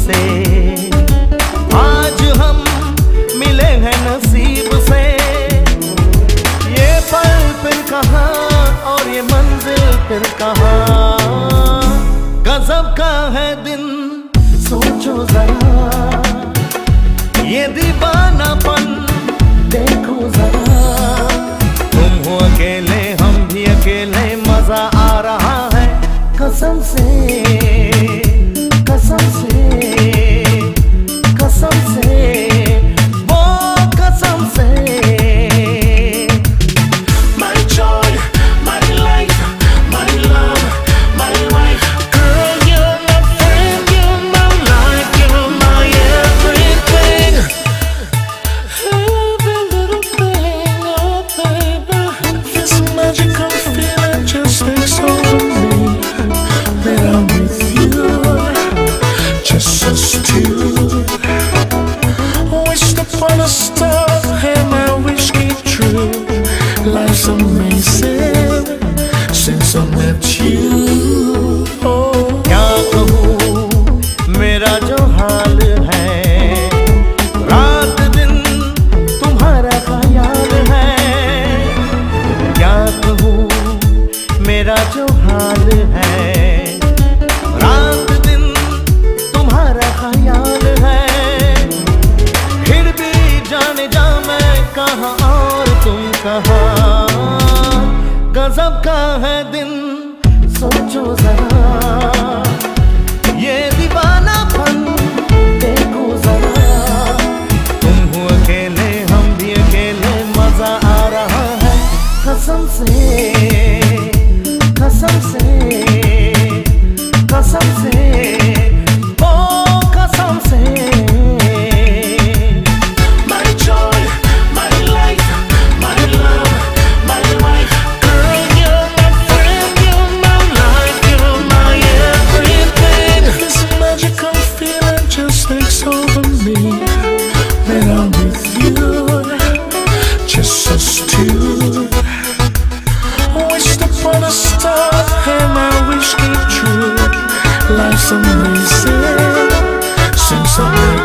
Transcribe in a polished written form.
से। आज हम मिले हैं नसीब से, ये पल फिर कहाँ और ये मंजिल फिर कहाँ। गजब का है दिन सोचो जरा, ये दीवानापन देखो जरा। तुम हो अकेले हम भी अकेले, मजा आ रहा है कसम से, कसम से, कसम से, वो कसम से। My joy, my life, my love, my wife. Girl, you're my friend, you're my life, you're my everything. Every little thing, oh baby. This magical feeling just takes over me when I'm with you. Just us two. Wished upon a star and my wish came true. Life's amazing since I met you. Oh, क्या कहूँ मेरा जो हाल है, रात दिन तुम्हारा ख्याल है। क्या कहूँ मेरा जो हाल है, रात दिन तुम्हारा ख्याल है। फिर भी जाने जा मैं कहाँ और तुम कहाँ। गजब का है दिन सोचो जरा, ये दीवानापन देखो जरा। तुम हो अकेले हम भी अकेले, मजा आ रहा है कसम से, कसम से, कसम से, ओ कसम से। my joy, my life, my love, my wife. Girl, you're my friend, you're my life, you're my everything. This magical feeling just takes over me when I'm with you. Just us two. Wished upon a star and my wish came true. Life's amazing since I met